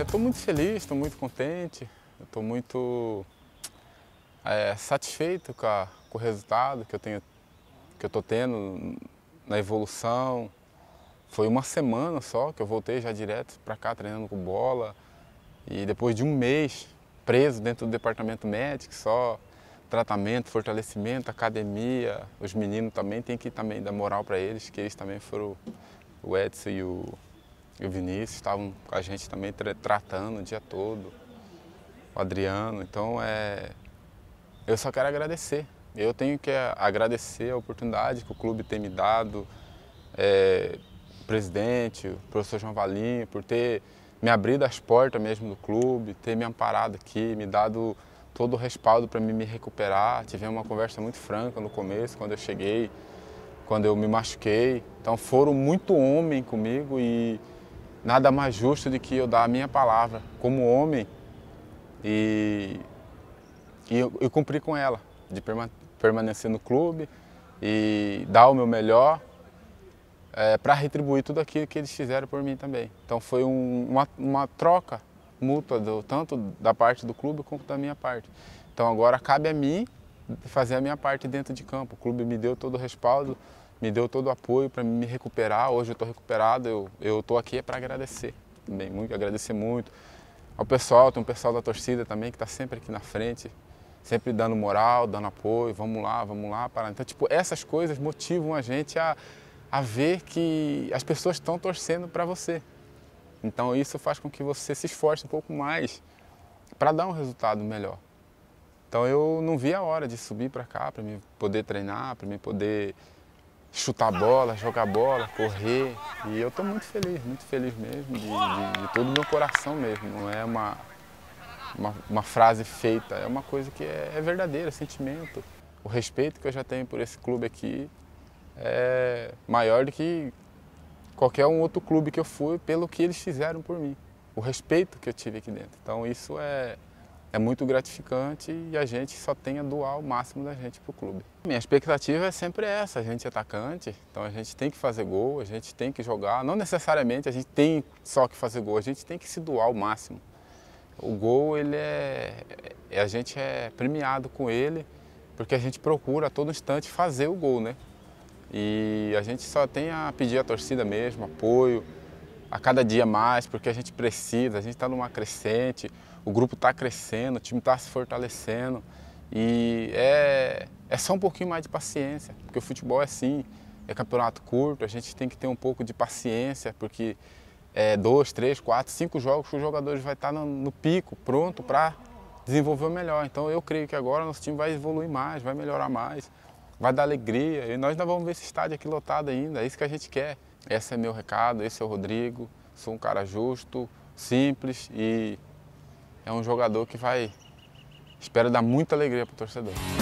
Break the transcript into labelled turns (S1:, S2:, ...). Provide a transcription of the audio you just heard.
S1: Estou muito feliz, estou muito contente, estou muito satisfeito com o resultado que eu estou tendo na evolução. Foi uma semana só que eu voltei já direto para cá treinando com bola e depois de um mês preso dentro do departamento médico, só tratamento, fortalecimento, academia. Os meninos também tem que também dar moral para eles, que eles também foram, o Edson e o Vinícius estavam com a gente também tratando o dia todo, o Adriano. Então eu só quero agradecer. Eu tenho que agradecer a oportunidade que o clube tem me dado, o presidente, o professor João Valim, por ter me abrido as portas mesmo do clube, ter me amparado aqui, me dado todo o respaldo para me recuperar. Tivemos uma conversa muito franca no começo, quando eu cheguei, quando eu me machuquei. Então foram muito homem comigo e nada mais justo do que eu dar a minha palavra como homem e eu cumprir com ela, de permanecer no clube e dar o meu melhor para retribuir tudo aquilo que eles fizeram por mim também. Então foi uma troca mútua, tanto da parte do clube como da minha parte. Então agora cabe a mim fazer a minha parte dentro de campo. O clube me deu todo o respaldo, me deu todo o apoio para me recuperar. Hoje eu estou recuperado, eu estou aqui para agradecer também, agradecer muito ao pessoal. Tem um pessoal da torcida também que está sempre aqui na frente, sempre dando moral, dando apoio, vamos lá, para. Então, tipo, essas coisas motivam a gente a ver que as pessoas estão torcendo para você. Então isso faz com que você se esforce um pouco mais para dar um resultado melhor. Então eu não vi a hora de subir para cá, para mim poder treinar, para mim poder chutar bola, jogar bola, correr. E eu estou muito feliz mesmo, de todo o meu coração mesmo. Não é uma frase feita, é uma coisa que é verdadeira, é sentimento. O respeito que eu já tenho por esse clube aqui é maior do que qualquer um outro clube que eu fui, pelo que eles fizeram por mim. O respeito que eu tive aqui dentro. Então isso é muito gratificante e a gente só tem a doar o máximo da gente para o clube. Minha expectativa é sempre essa, a gente é atacante, então a gente tem que fazer gol, a gente tem que jogar. Não necessariamente a gente tem só que fazer gol, a gente tem que se doar ao máximo. O gol, a gente é premiado com ele, porque a gente procura a todo instante fazer o gol, né? E a gente só tem a pedir à torcida mesmo, apoio, a cada dia mais, porque a gente precisa, a gente está numa crescente, o grupo está crescendo, o time está se fortalecendo e é só um pouquinho mais de paciência, porque o futebol é assim, é campeonato curto, a gente tem que ter um pouco de paciência, porque 2, 3, 4, 5 jogos que os jogadores vão estar no pico, pronto para desenvolver o melhor. Então eu creio que agora nosso time vai evoluir mais, vai melhorar mais, vai dar alegria e nós ainda vamos ver esse estádio aqui lotado ainda, é isso que a gente quer. Esse é meu recado, esse é o Rodrigo, sou um cara justo, simples e é um jogador que espero dar muita alegria para o torcedor.